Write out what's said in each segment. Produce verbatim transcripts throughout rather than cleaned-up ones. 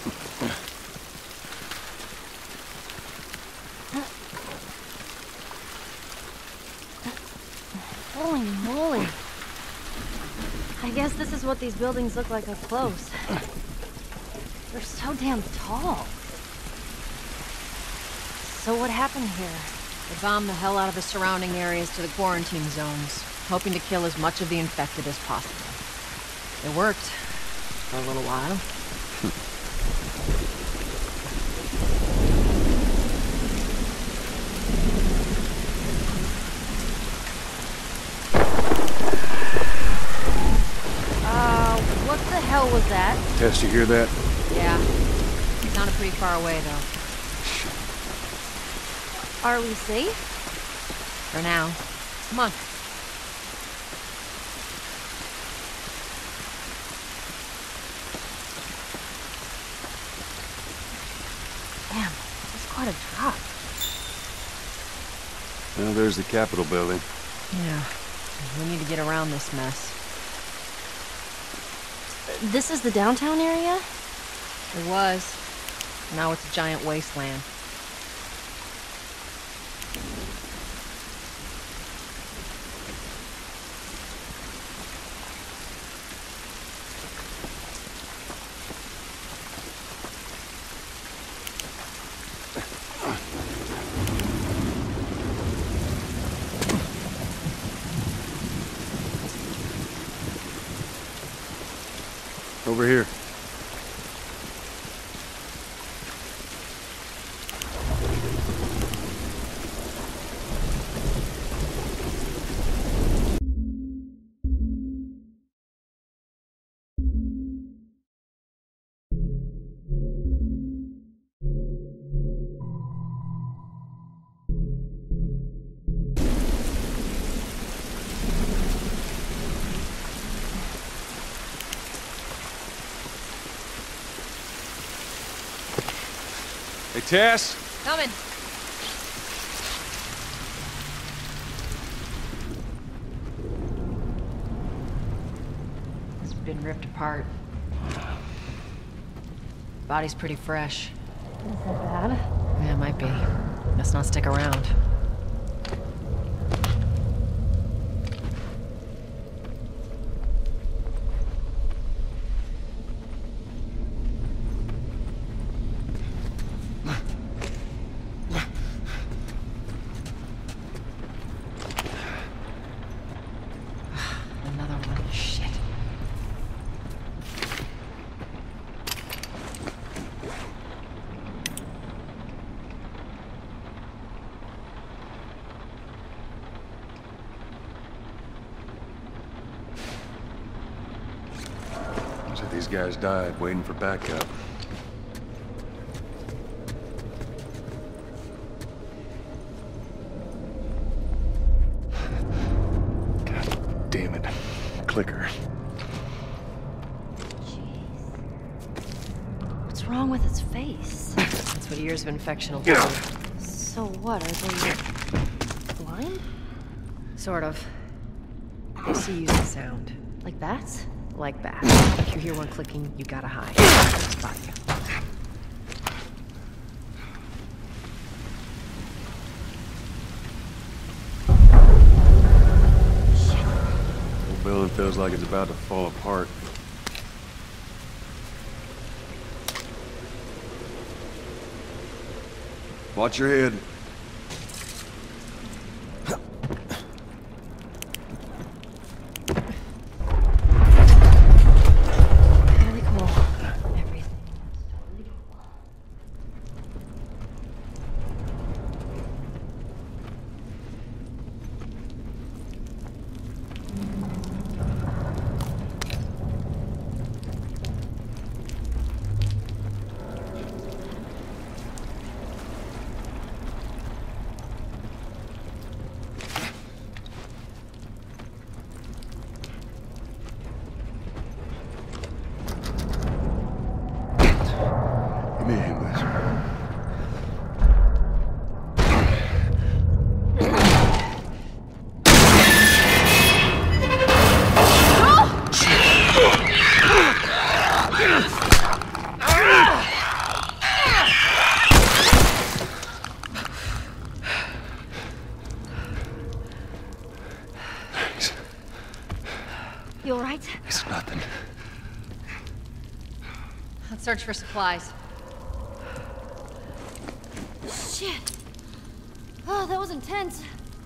Holy moly. I guess this is what these buildings look like up close. They're so damn tall. So what happened here? They bombed the hell out of the surrounding areas to the quarantine zones, hoping to kill as much of the infected as possible. It worked. For a little while. Uh, what the hell was that? Tess, you hear that? Yeah. It sounded pretty far away, though. Are we safe? For now. Come on. Damn, that's quite a drop. Well, there's the Capitol building. Yeah. We need to get around this mess. This is the downtown area? It was. Now it's a giant wasteland. Over here. Hey, Tess? Coming. It's been ripped apart. Body's pretty fresh. Is that bad? Yeah, it might be. Let's not stick around. Another one. Shit. Looks like these guys died waiting for backup. God damn it. Clicker. What's wrong with its face? That's what years of infection will do. So what, are they blind? Sort of. They see using sound. Like bats? Like bats. If you hear one clicking, you gotta hide. Spot you. The building feels like it's about to fall apart. Watch your head. Really cool. Everything. Totally cool. Search for supplies. Shit. Oh, that was intense.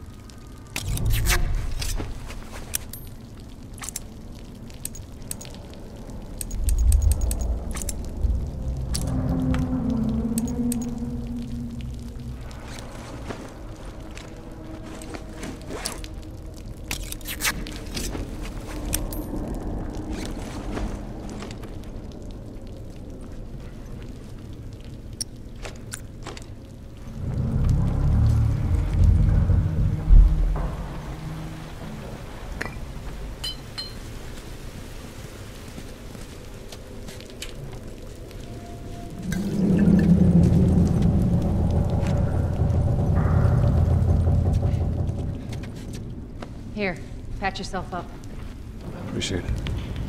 Here, patch yourself up. Appreciate it.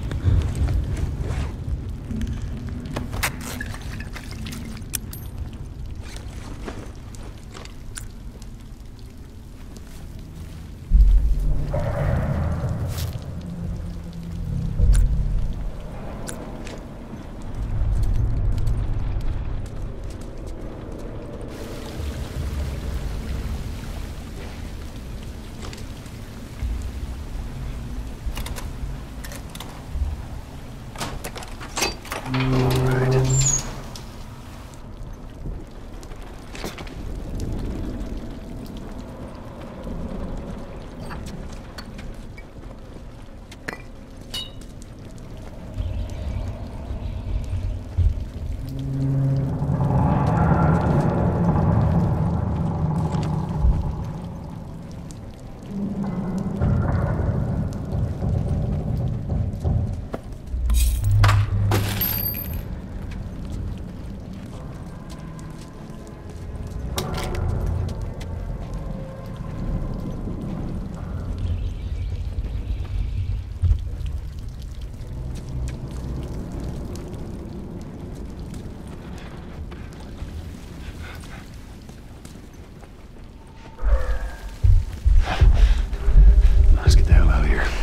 Let's get the hell out of here.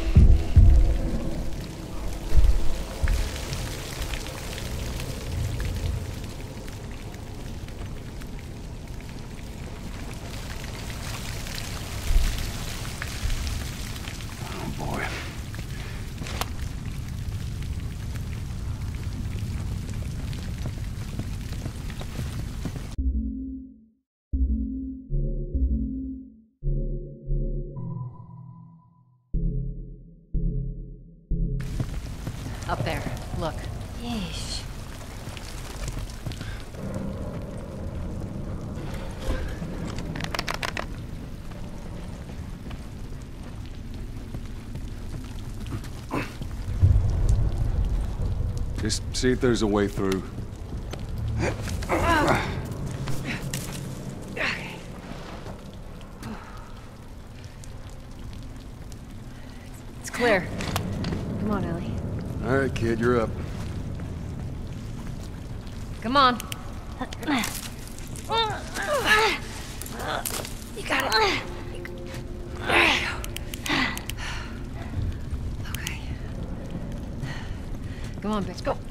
Oh boy. Up there. Look. Yeesh. Just see if there's a way through. It's clear. Come on, Ellie. All right, kid, you're up. Come on. You got it. Okay. Come on, bitch, go.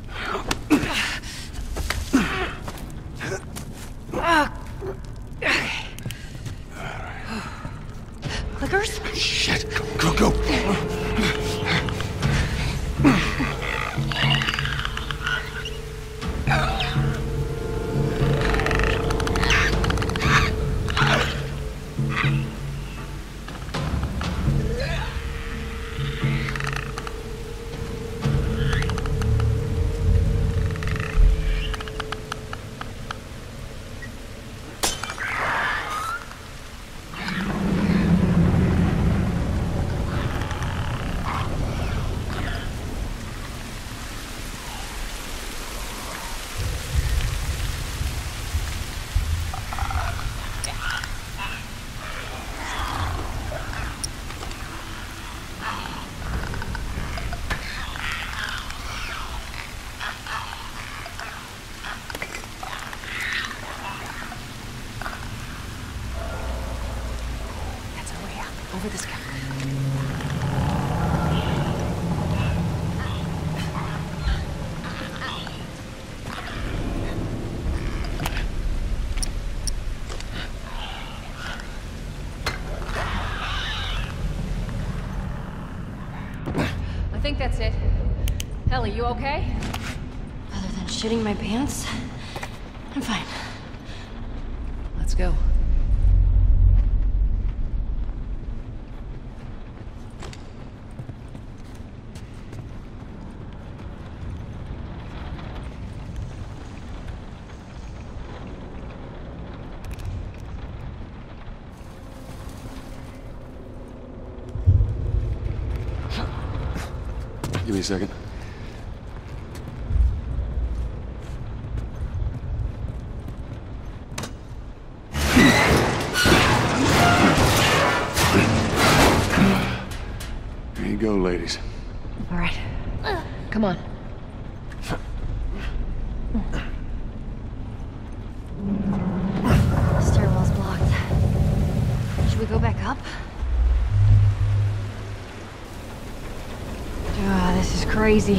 Clickers? Shit, go, go, go. Over this counter. think that's it. Ellie, you okay? Other than shitting my pants, I'm fine. Let's go. Give me a second. There you go, ladies. All right. Come on. The stairwell's blocked. Should we go back up? Ah, this is crazy.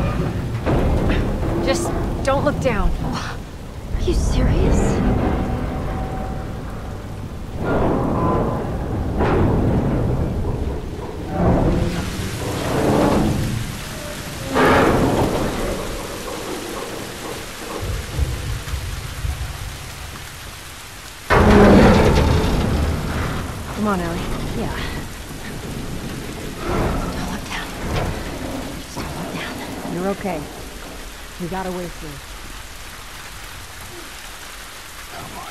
Just don't look down. Are you serious? Come on, Ellie. Yeah. Don't look down. Just don't look down. You're okay. We got a way through. Oh boy.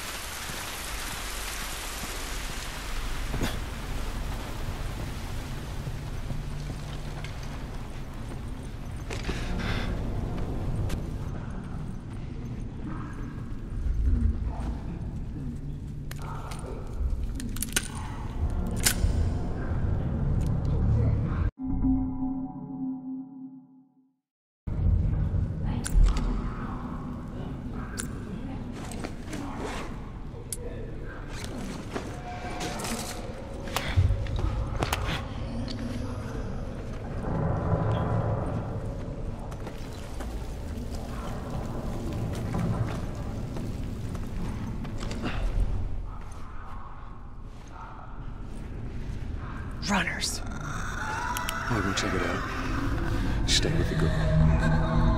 Runners. I'll go check it out. Stay with the girl.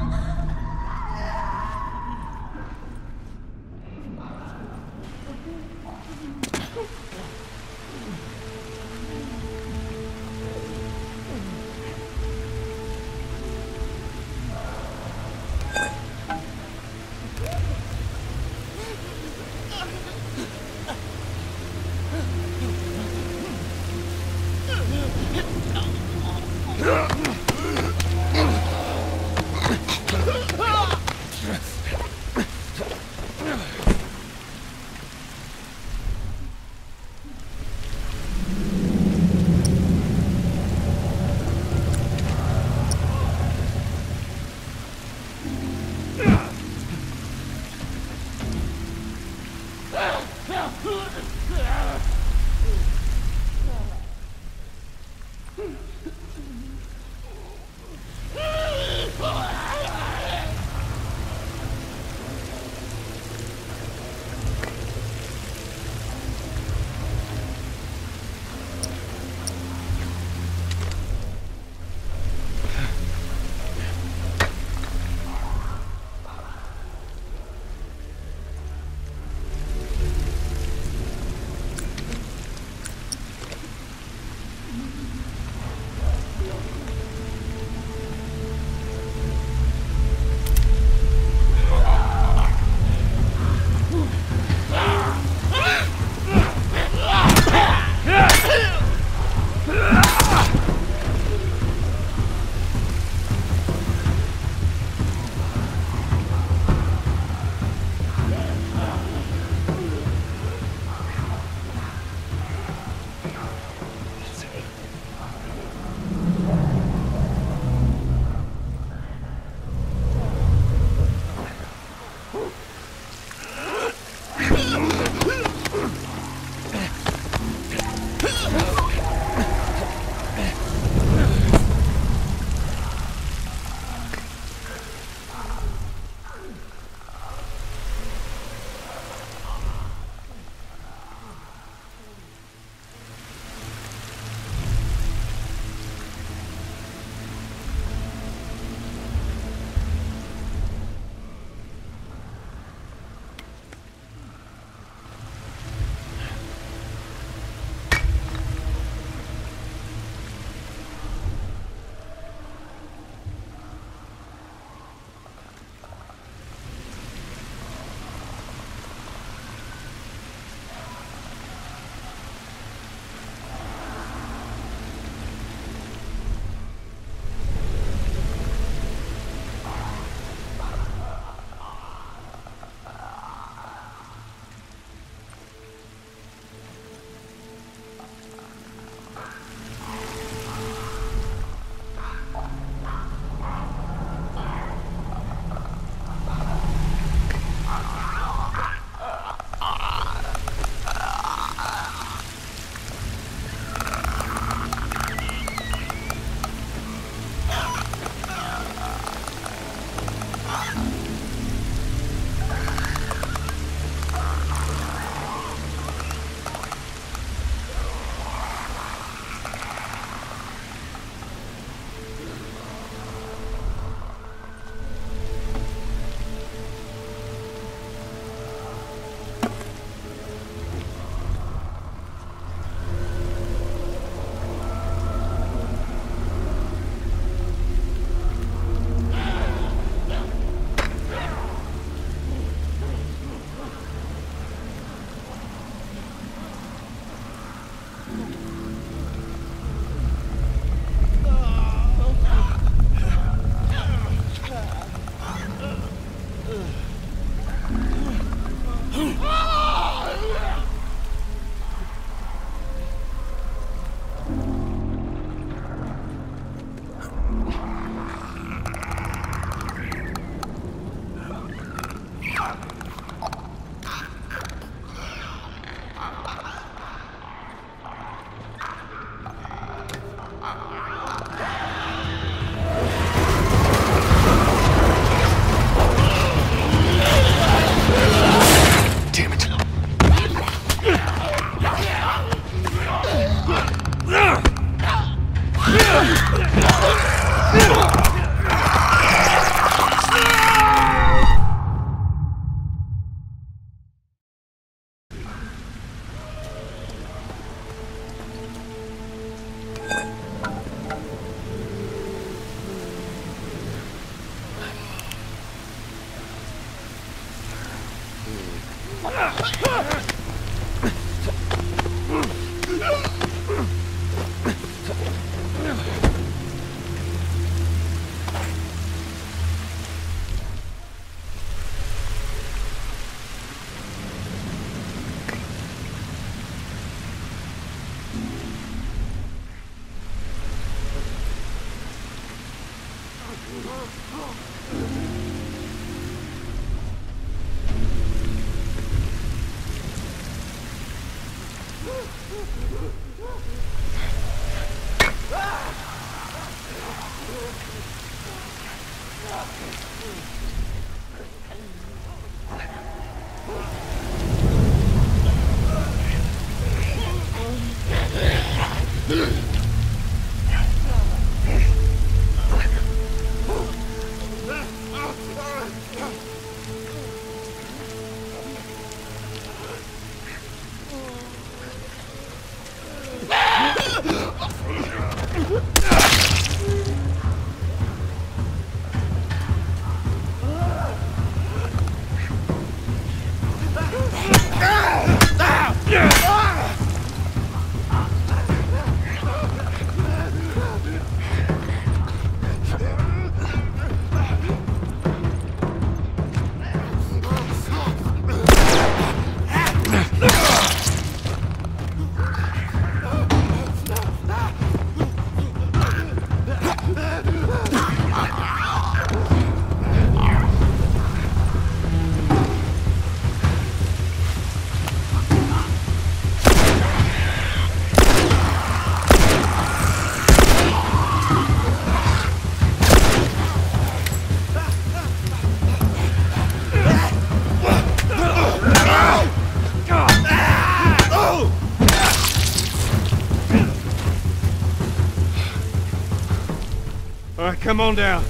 All right, come on down.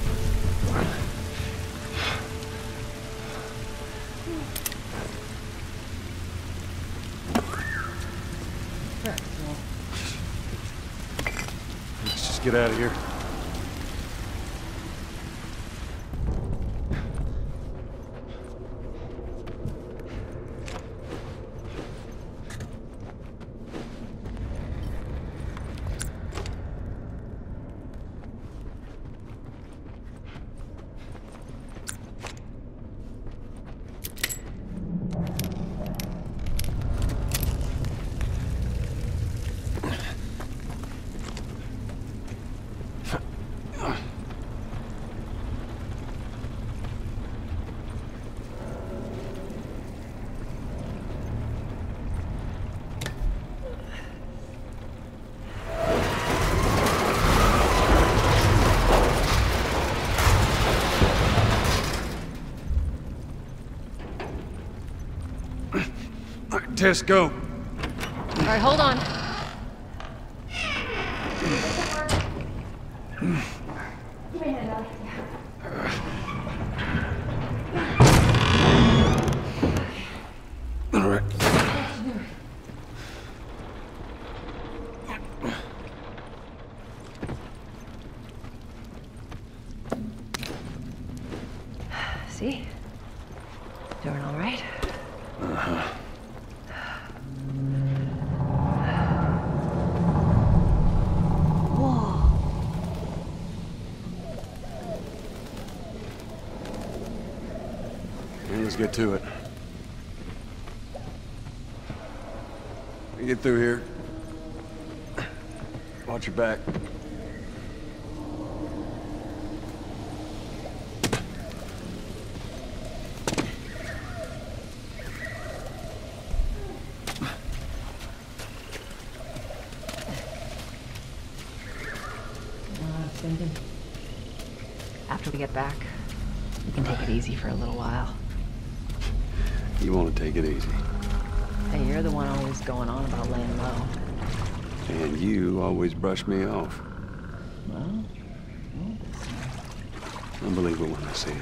Let's just get out of here. Tess, go. All right, hold on. All right. See? Doing all right? Uh-huh. Well, let's get to it. You get through here. Watch your back. Cindy. After we get back, we can take it easy for a little while. You want to take it easy. Hey, you're the one always going on about laying low. And you always brush me off. Well, I'll believe it when I see it.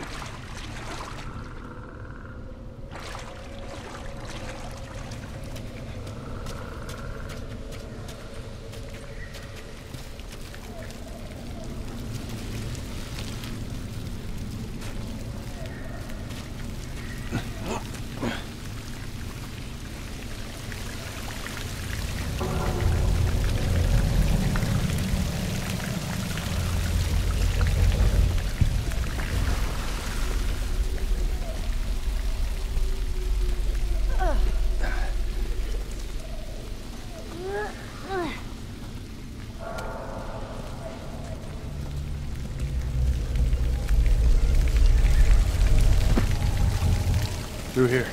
Through here.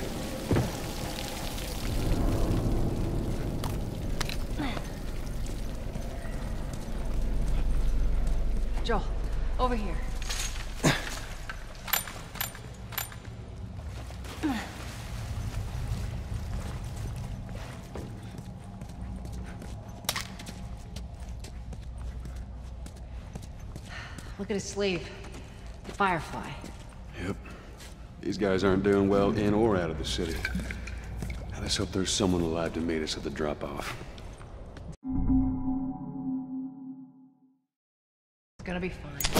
Joel, over here. Look at his sleeve. The Firefly. Yep. These guys aren't doing well in or out of the city. Let's hope there's someone alive to meet us at the drop-off. It's gonna be fine.